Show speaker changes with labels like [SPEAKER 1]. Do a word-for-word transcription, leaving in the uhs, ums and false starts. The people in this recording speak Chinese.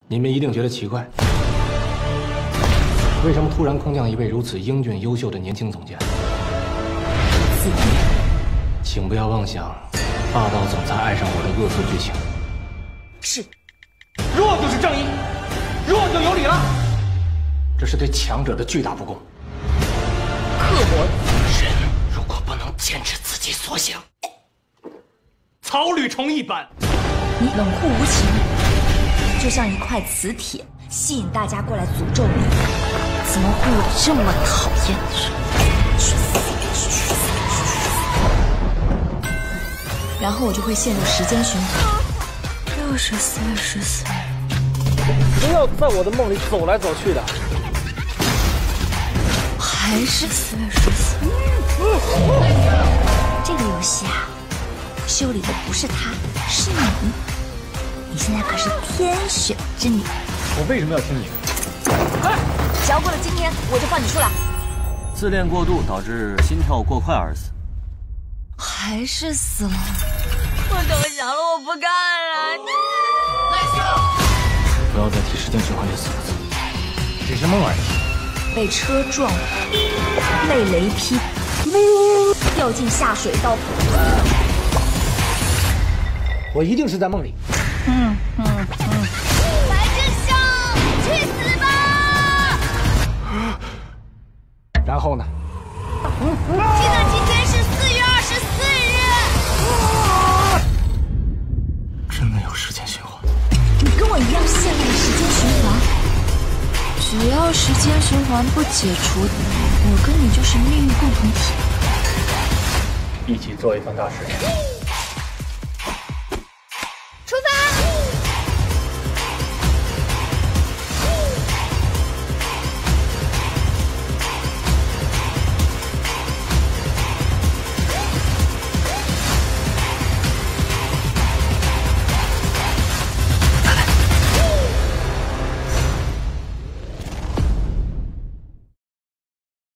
[SPEAKER 1] 你们一定觉得奇怪，为什么突然空降一位如此英俊优秀的年轻总监？
[SPEAKER 2] 子夜，
[SPEAKER 1] 请不要妄想霸道总裁爱上我的恶俗剧情。
[SPEAKER 2] 是，
[SPEAKER 1] 弱就是正义，弱就有理了。这是对强者的巨大不公。
[SPEAKER 2] 刻薄。
[SPEAKER 1] 人如果不能坚持自己所想，草履虫一般。
[SPEAKER 2] 你冷酷无情，就像一块磁铁，吸引大家过来诅咒你。怎么会有这么讨厌的人？去死！去死！然后我就会陷入时间循环。又是四月十四日。
[SPEAKER 3] 不要在我的梦里走来走去的。
[SPEAKER 2] 还是四月十四。这个游戏啊，修理的不是他，是你。你现在可是天选之女。
[SPEAKER 3] 我为什么要听你的？
[SPEAKER 2] 哎，只要过了今天，我就放你出来。
[SPEAKER 4] 自恋过度导致心跳过快而死。
[SPEAKER 2] 还是死了。我投降了，我不干了。
[SPEAKER 1] 不要再提时间循环这四个字，只是梦而已。
[SPEAKER 2] 被车撞，被雷劈，掉进下水道。
[SPEAKER 3] 我一定是在梦里。
[SPEAKER 2] 嗯嗯嗯。白志孝，去死吧！
[SPEAKER 3] 然后呢？
[SPEAKER 2] 记得今天是四月二十四日。
[SPEAKER 1] 真的有时间循环？
[SPEAKER 2] 你跟我一样陷入了时间循环。只要时间循环不解除，我跟你就是命运共同体。
[SPEAKER 3] 一起做一番大事。